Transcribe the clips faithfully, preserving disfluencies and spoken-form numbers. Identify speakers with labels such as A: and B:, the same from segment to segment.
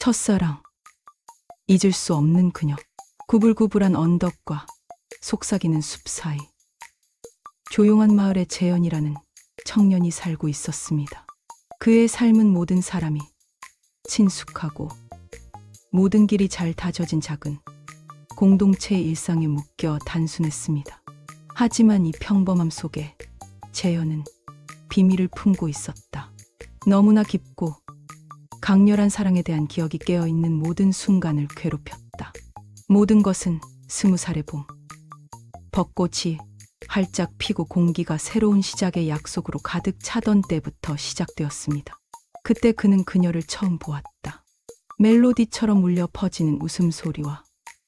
A: 첫사랑, 잊을 수 없는 그녀, 구불구불한 언덕과 속삭이는 숲 사이 조용한 마을에 재현이라는 청년이 살고 있었습니다. 그의 삶은 모든 사람이 친숙하고 모든 길이 잘 다져진 작은 공동체의 일상에 묶여 단순했습니다. 하지만 이 평범함 속에 재현은 비밀을 품고 있었다. 너무나 깊고 강렬한 사랑에 대한 기억이 깨어있는 모든 순간을 괴롭혔다. 모든 것은 스무 살의 봄. 벚꽃이 활짝 피고 공기가 새로운 시작의 약속으로 가득 차던 때부터 시작되었습니다. 그때 그는 그녀를 처음 보았다. 멜로디처럼 울려 퍼지는 웃음소리와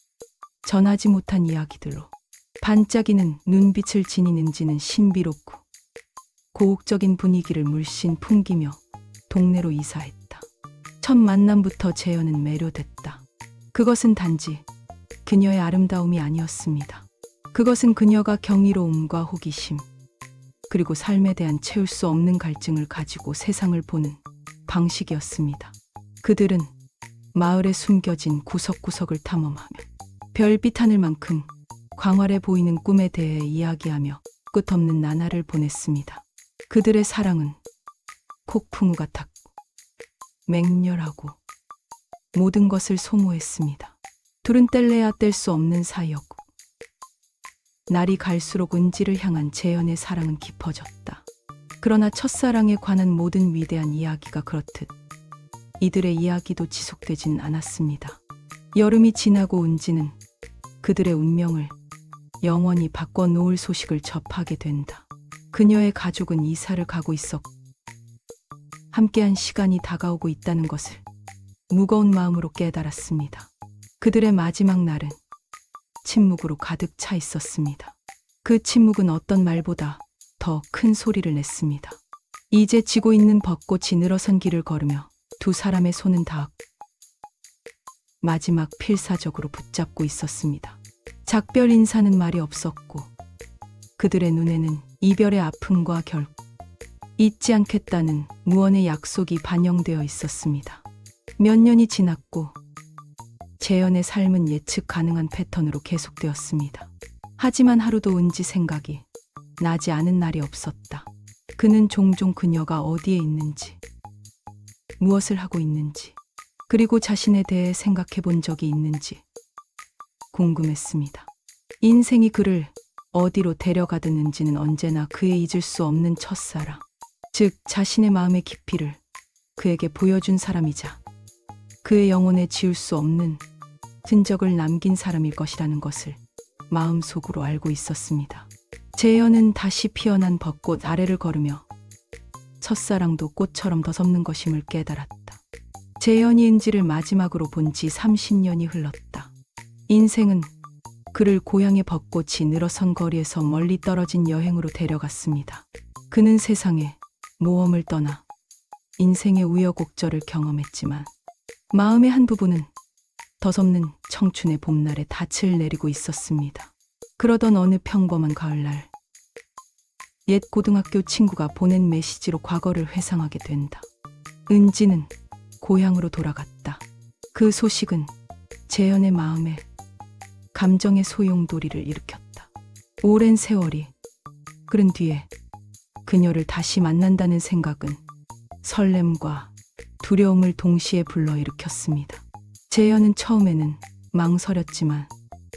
A: 전하지 못한 이야기들로 반짝이는 눈빛을 지닌 은지는 신비롭고 고혹적인 분위기를 물씬 풍기며 동네로 이사했다. 첫 만남부터 재현은 매료됐다. 그것은 단지 그녀의 아름다움이 아니었습니다. 그것은 그녀가 경이로움과 호기심, 그리고 삶에 대한 채울 수 없는 갈증을 가지고 세상을 보는 방식이었습니다. 그들은 마을에 숨겨진 구석구석을 탐험하며 별빛 하늘만큼 광활해 보이는 꿈에 대해 이야기하며 끝없는 나날을 보냈습니다. 그들의 사랑은 폭풍우 같았고 맹렬하고 모든 것을 소모했습니다. 둘은 뗄래야 뗄 수 없는 사이였고 날이 갈수록 은지를 향한 재현의 사랑은 깊어졌다. 그러나 첫사랑에 관한 모든 위대한 이야기가 그렇듯 이들의 이야기도 지속되진 않았습니다. 여름이 지나고 은지는 그들의 운명을 영원히 바꿔놓을 소식을 접하게 된다. 그녀의 가족은 이사를 가고 있었고 함께한 시간이 다가오고 있다는 것을 무거운 마음으로 깨달았습니다. 그들의 마지막 날은 침묵으로 가득 차 있었습니다. 그 침묵은 어떤 말보다 더 큰 소리를 냈습니다. 이제 지고 있는 벚꽃이 늘어선 길을 걸으며 두 사람의 손은 닿았고 마지막 필사적으로 붙잡고 있었습니다. 작별 인사는 말이 없었고 그들의 눈에는 이별의 아픔과 결국 잊지 않겠다는 무언의 약속이 반영되어 있었습니다. 몇 년이 지났고 재현의 삶은 예측 가능한 패턴으로 계속되었습니다. 하지만 하루도 은지 생각이 나지 않은 날이 없었다. 그는 종종 그녀가 어디에 있는지, 무엇을 하고 있는지, 그리고 자신에 대해 생각해 본 적이 있는지 궁금했습니다. 인생이 그를 어디로 데려가든 은지는 언제나 그의 잊을 수 없는 첫사랑, 즉 자신의 마음의 깊이를 그에게 보여준 사람이자 그의 영혼에 지울 수 없는 흔적을 남긴 사람일 것이라는 것을 마음속으로 알고 있었습니다. 재현은 다시 피어난 벚꽃 아래를 걸으며 첫사랑도 꽃처럼 더섭는 것임을 깨달았다. 재현이 은지를 마지막으로 본 지 삼십 년이 흘렀다. 인생은 그를 고향의 벚꽃이 늘어선 거리에서 멀리 떨어진 여행으로 데려갔습니다. 그는 세상에 모험을 떠나 인생의 우여곡절을 경험했지만 마음의 한 부분은 더섭는 청춘의 봄날에 닻을 내리고 있었습니다. 그러던 어느 평범한 가을날, 옛 고등학교 친구가 보낸 메시지로 과거를 회상하게 된다. 은지는 고향으로 돌아갔다. 그 소식은 재현의 마음에 감정의 소용돌이를 일으켰다. 오랜 세월이 흐른 뒤에 그녀를 다시 만난다는 생각은 설렘과 두려움을 동시에 불러일으켰습니다. 재현은 처음에는 망설였지만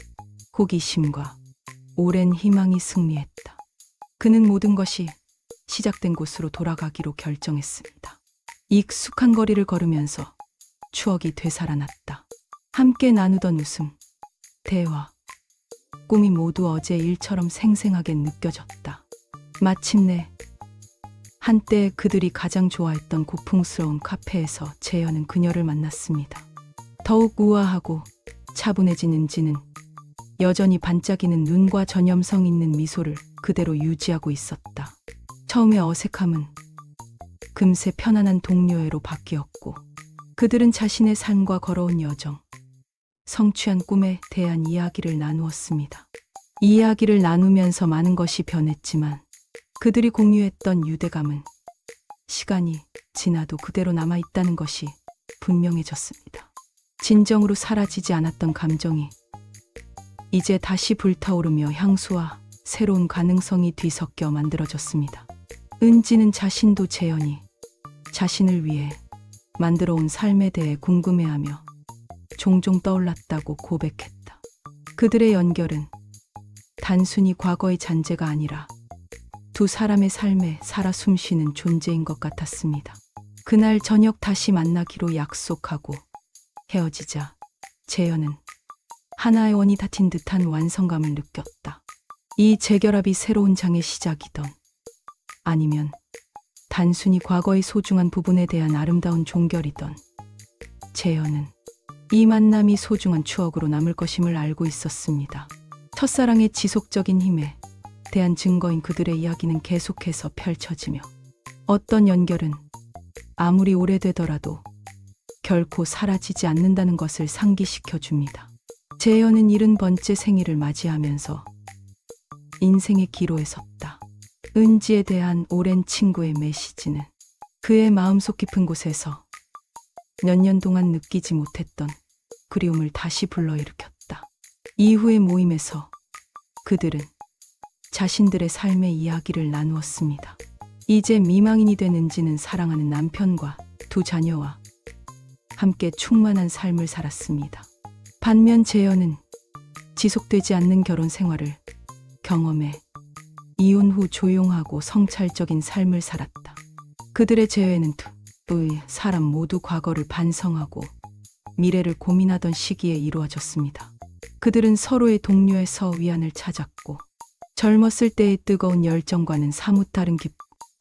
A: 호기심과 오랜 희망이 승리했다. 그는 모든 것이 시작된 곳으로 돌아가기로 결정했습니다. 익숙한 거리를 걸으면서 추억이 되살아났다. 함께 나누던 웃음, 대화, 꿈이 모두 어제 일처럼 생생하게 느껴졌다. 마침내 한때 그들이 가장 좋아했던 고풍스러운 카페에서 재현은 그녀를 만났습니다. 더욱 우아하고 차분해진 은지는 여전히 반짝이는 눈과 전염성 있는 미소를 그대로 유지하고 있었다. 처음의 어색함은 금세 편안한 동료애로 바뀌었고 그들은 자신의 삶과 걸어온 여정, 성취한 꿈에 대한 이야기를 나누었습니다. 이야기를 나누면서 많은 것이 변했지만 그들이 공유했던 유대감은 시간이 지나도 그대로 남아있다는 것이 분명해졌습니다. 진정으로 사라지지 않았던 감정이 이제 다시 불타오르며 향수와 새로운 가능성이 뒤섞여 만들어졌습니다. 은지는 자신도 재현이 자신을 위해 만들어온 삶에 대해 궁금해하며 종종 떠올랐다고 고백했다. 그들의 연결은 단순히 과거의 잔재가 아니라 두 사람의 삶에 살아 숨쉬는 존재인 것 같았습니다. 그날 저녁 다시 만나기로 약속하고 헤어지자 재현은 하나의 원이 닫힌 듯한 완성감을 느꼈다. 이 재결합이 새로운 장의 시작이던 아니면 단순히 과거의 소중한 부분에 대한 아름다운 종결이던 재현은 이 만남이 소중한 추억으로 남을 것임을 알고 있었습니다. 첫사랑의 지속적인 힘에 대한 증거인 그들의 이야기는 계속해서 펼쳐지며 어떤 연결은 아무리 오래되더라도 결코 사라지지 않는다는 것을 상기시켜 줍니다. 재현은 일흔 번째 생일을 맞이하면서 인생의 기로에 섰다. 은지에 대한 오랜 친구의 메시지는 그의 마음속 깊은 곳에서 몇 년 동안 느끼지 못했던 그리움을 다시 불러일으켰다. 이후의 모임에서 그들은 자신들의 삶의 이야기를 나누었습니다. 이제 미망인이 된 은지는 사랑하는 남편과 두 자녀와 함께 충만한 삶을 살았습니다. 반면 재현은 지속되지 않는 결혼 생활을 경험해 이혼 후 조용하고 성찰적인 삶을 살았다. 그들의 재회는 두의 사람 모두 과거를 반성하고 미래를 고민하던 시기에 이루어졌습니다. 그들은 서로의 동료에서 위안을 찾았고 젊었을 때의 뜨거운 열정과는 사뭇 다른 깊고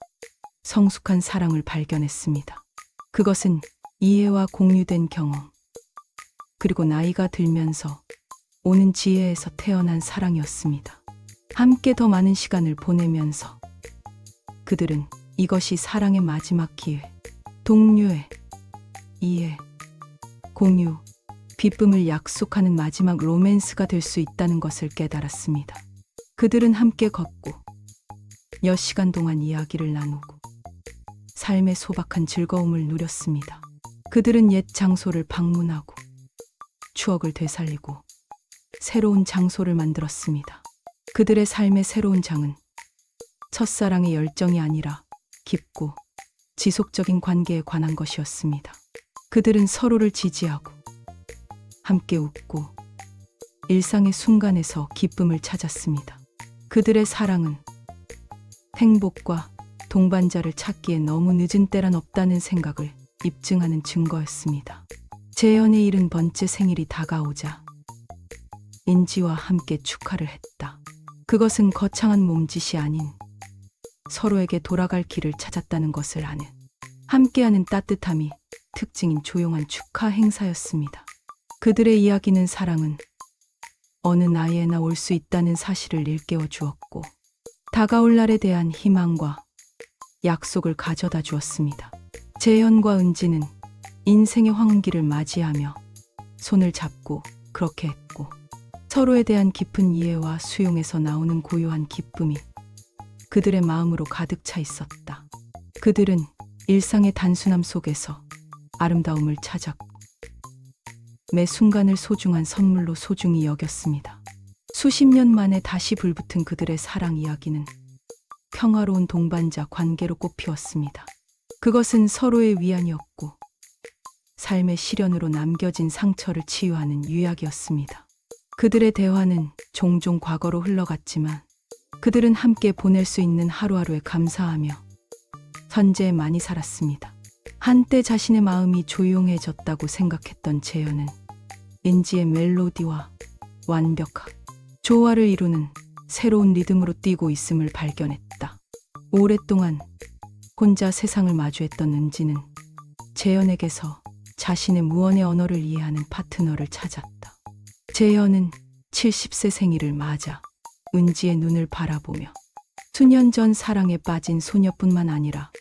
A: 성숙한 사랑을 발견했습니다. 그것은 이해와 공유된 경험, 그리고 나이가 들면서 오는 지혜에서 태어난 사랑이었습니다. 함께 더 많은 시간을 보내면서 그들은 이것이 사랑의 마지막 기회, 동료의 이해, 공유, 기쁨을 약속하는 마지막 로맨스가 될 수 있다는 것을 깨달았습니다. 그들은 함께 걷고 몇 시간 동안 이야기를 나누고 삶의 소박한 즐거움을 누렸습니다. 그들은 옛 장소를 방문하고 추억을 되살리고 새로운 장소를 만들었습니다. 그들의 삶의 새로운 장은 첫사랑의 열정이 아니라 깊고 지속적인 관계에 관한 것이었습니다. 그들은 서로를 지지하고 함께 웃고 일상의 순간에서 기쁨을 찾았습니다. 그들의 사랑은 행복과 동반자를 찾기에 너무 늦은 때란 없다는 생각을 입증하는 증거였습니다. 재현의 일흔 번째 생일이 다가오자 인지와 함께 축하를 했다. 그것은 거창한 몸짓이 아닌 서로에게 돌아갈 길을 찾았다는 것을 아는 함께하는 따뜻함이 특징인 조용한 축하 행사였습니다. 그들의 이야기는 사랑은 어느 나이에나 올 수 있다는 사실을 일깨워 주었고 다가올 날에 대한 희망과 약속을 가져다 주었습니다. 재현과 은지는 인생의 황혼기를 맞이하며 손을 잡고 그렇게 했고 서로에 대한 깊은 이해와 수용에서 나오는 고요한 기쁨이 그들의 마음으로 가득 차 있었다. 그들은 일상의 단순함 속에서 아름다움을 찾았고 매 순간을 소중한 선물로 소중히 여겼습니다. 수십 년 만에 다시 불붙은 그들의 사랑 이야기는 평화로운 동반자 관계로 꽃피웠습니다. 그것은 서로의 위안이었고 삶의 시련으로 남겨진 상처를 치유하는 유약이었습니다. 그들의 대화는 종종 과거로 흘러갔지만 그들은 함께 보낼 수 있는 하루하루에 감사하며 현재에 많이 살았습니다. 한때 자신의 마음이 조용해졌다고 생각했던 재현은 인지의 멜로디와 완벽한 조화를 이루는 새로운 리듬으로 뛰고 있음을 발견했다. 오랫동안 혼자 세상을 마주했던 은지는 재현에게서 자신의 무언의 언어를 이해하는 파트너를 찾았다. 재현은 칠십 세 생일을 맞아 은지의 눈을 바라보며 수년 전 사랑에 빠진 소녀뿐만 아니라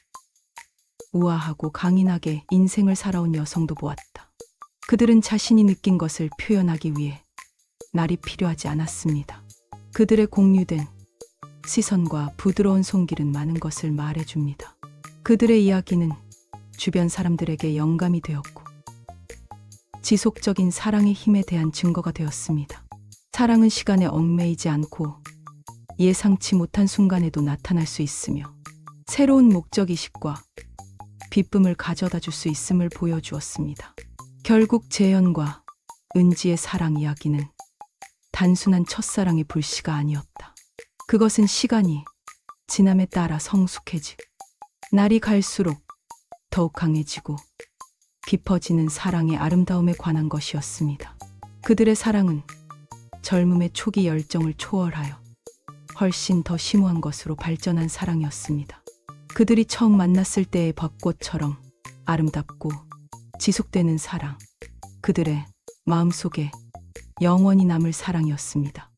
A: 우아하고 강인하게 인생을 살아온 여성도 보았다. 그들은 자신이 느낀 것을 표현하기 위해 날이 필요하지 않았습니다. 그들의 공유된 시선과 부드러운 손길은 많은 것을 말해줍니다. 그들의 이야기는 주변 사람들에게 영감이 되었고 지속적인 사랑의 힘에 대한 증거가 되었습니다. 사랑은 시간에 얽매이지 않고 예상치 못한 순간에도 나타날 수 있으며 새로운 목적의식과 기쁨을 가져다 줄 수 있음을 보여주었습니다. 결국 재현과 은지의 사랑 이야기는 단순한 첫사랑의 불씨가 아니었다. 그것은 시간이 지남에 따라 성숙해지고 날이 갈수록 더욱 강해지고 깊어지는 사랑의 아름다움에 관한 것이었습니다. 그들의 사랑은 젊음의 초기 열정을 초월하여 훨씬 더 심오한 것으로 발전한 사랑이었습니다. 그들이 처음 만났을 때의 벚꽃처럼 아름답고 지속되는 사랑, 그들의 마음속에 영원히 남을 사랑이었습니다.